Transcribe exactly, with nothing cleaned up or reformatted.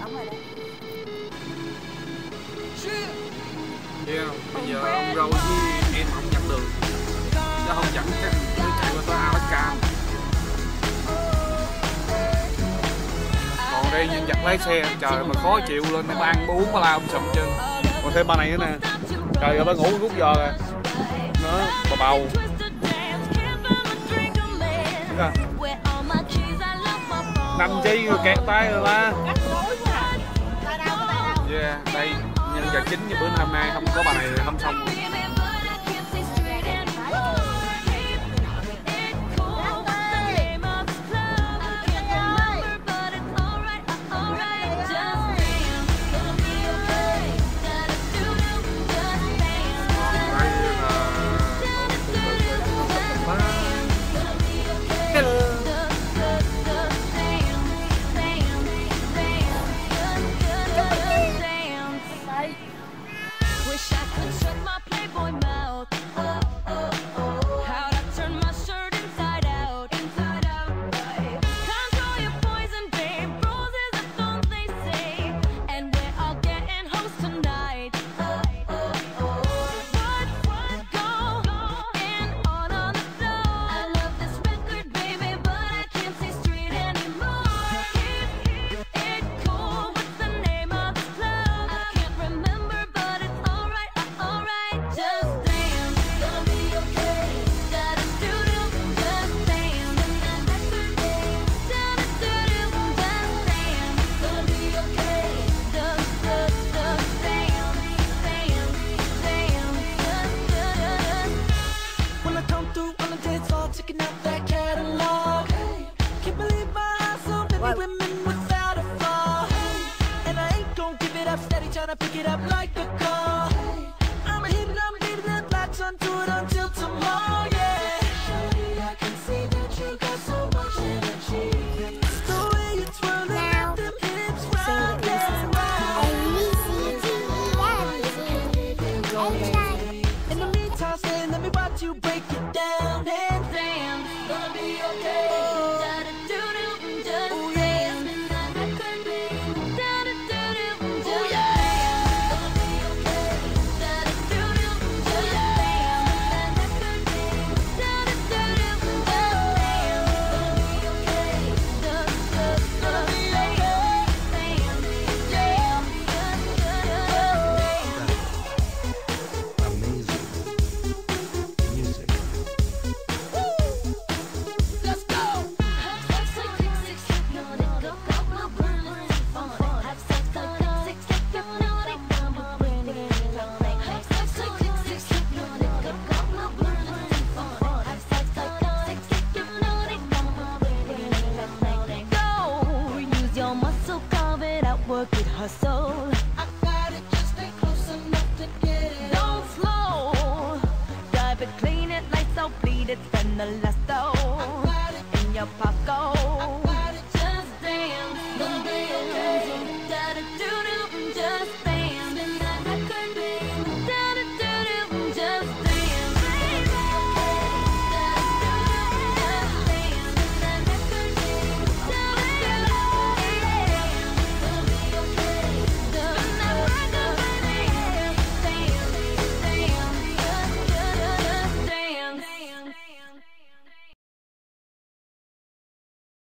ổng rồi đó. Yeah, bây giờ ông Râu với em không dẫn đường, chứ không dẫn chắc tôi chạy qua tới Alaska. Còn đây nhân vật lái xe, trời mà khó chịu lên để ăn bún ba la sụm chân. Còn thêm ba này nữa nè, trời ơi ba ngủ rút giờ rồi, nó bà bầu. Nằm chi rồi kẹt tay rồi ba. Yeah, đây nhân vật chính như bữa hôm nay không có bà này không xong. Pick it up like a car. I'ma hit it, I'ma hit it, let lights on to it until tomorrow, yeah. Shorty, I can see that you got so much energy. It's the way you twirl it, let them hips rock and roll. In the meantime, say, let me watch you break it down and dance. Gonna be okay. Work it, hustle. I got it, just stay close enough to get it. Don't slow, drive it, clean it, lights out, bleed it, spend the last dough in your pocket.